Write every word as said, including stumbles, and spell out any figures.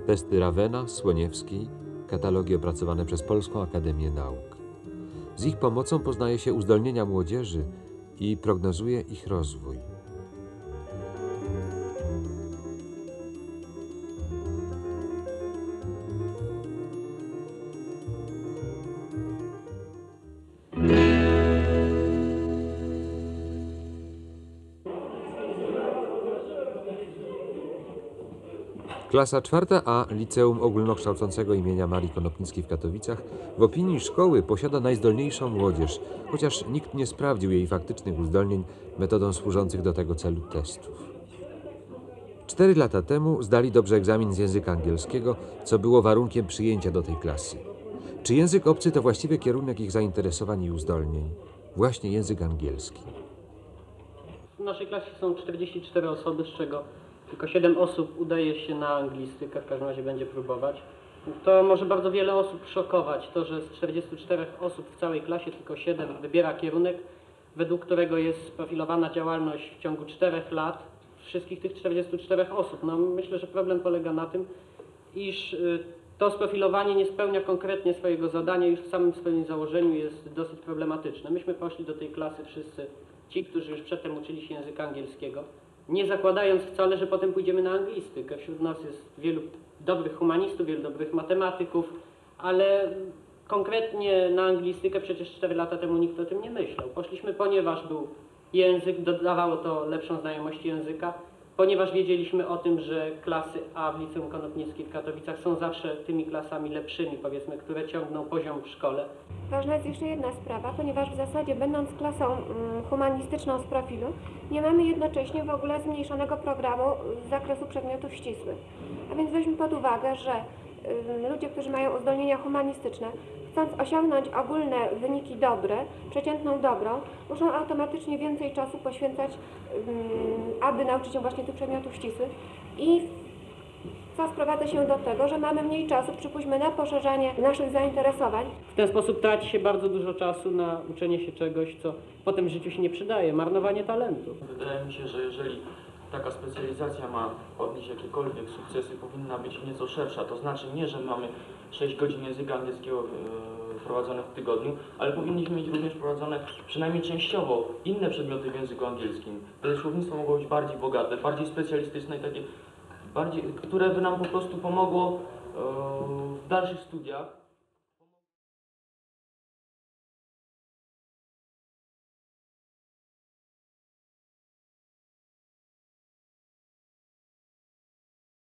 testy Ravena, Słoniewski, katalogi opracowane przez Polską Akademię Nauk. Z ich pomocą poznaje się uzdolnienia młodzieży i prognozuje ich rozwój. Klasa czwarta A Liceum Ogólnokształcącego imienia Marii Konopnickiej w Katowicach w opinii szkoły posiada najzdolniejszą młodzież, chociaż nikt nie sprawdził jej faktycznych uzdolnień metodą służących do tego celu testów. Cztery lata temu zdali dobrze egzamin z języka angielskiego, co było warunkiem przyjęcia do tej klasy. Czy język obcy to właściwy kierunek ich zainteresowań i uzdolnień? Właśnie język angielski. W naszej klasie są czterdzieści cztery osoby, z czego tylko siedem osób udaje się na anglistykę, w każdym razie będzie próbować. To może bardzo wiele osób szokować, to, że z czterdziestu czterech osób w całej klasie tylko siedem wybiera kierunek, według którego jest sprofilowana działalność w ciągu czterech lat wszystkich tych czterdziestu czterech osób. No, myślę, że problem polega na tym, iż to sprofilowanie nie spełnia konkretnie swojego zadania, już w samym swoim założeniu jest dosyć problematyczne. Myśmy poszli do tej klasy wszyscy ci, którzy już przedtem uczyli się języka angielskiego, nie zakładając wcale, że potem pójdziemy na anglistykę. Wśród nas jest wielu dobrych humanistów, wielu dobrych matematyków, ale konkretnie na anglistykę przecież cztery lata temu nikt o tym nie myślał. Poszliśmy, ponieważ był język, dodawało to lepszą znajomość języka, ponieważ wiedzieliśmy o tym, że klasy A w Liceum Konopnickiej w Katowicach są zawsze tymi klasami lepszymi, powiedzmy, które ciągną poziom w szkole. Ważna jest jeszcze jedna sprawa, ponieważ w zasadzie będąc klasą humanistyczną z profilu, nie mamy jednocześnie w ogóle zmniejszonego programu z zakresu przedmiotów ścisłych. A więc weźmy pod uwagę, że ludzie, którzy mają uzdolnienia humanistyczne, chcąc osiągnąć ogólne wyniki dobre, przeciętną dobrą, muszą automatycznie więcej czasu poświęcać, aby nauczyć się właśnie tych przedmiotów ścisłych i co sprowadza się do tego, że mamy mniej czasu, przypuśćmy, na poszerzanie naszych zainteresowań. W ten sposób traci się bardzo dużo czasu na uczenie się czegoś, co potem w życiu się nie przydaje, marnowanie talentu. Wydaje mi się, że jeżeli taka specjalizacja ma odnieść jakiekolwiek sukcesy, powinna być nieco szersza. To znaczy nie, że mamy sześć godzin języka angielskiego wprowadzone w tygodniu, ale powinniśmy mieć również wprowadzone przynajmniej częściowo inne przedmioty w języku angielskim. To słownictwo mogło być bardziej bogate, bardziej specjalistyczne i takie, bardziej, które by nam po prostu pomogło w dalszych studiach.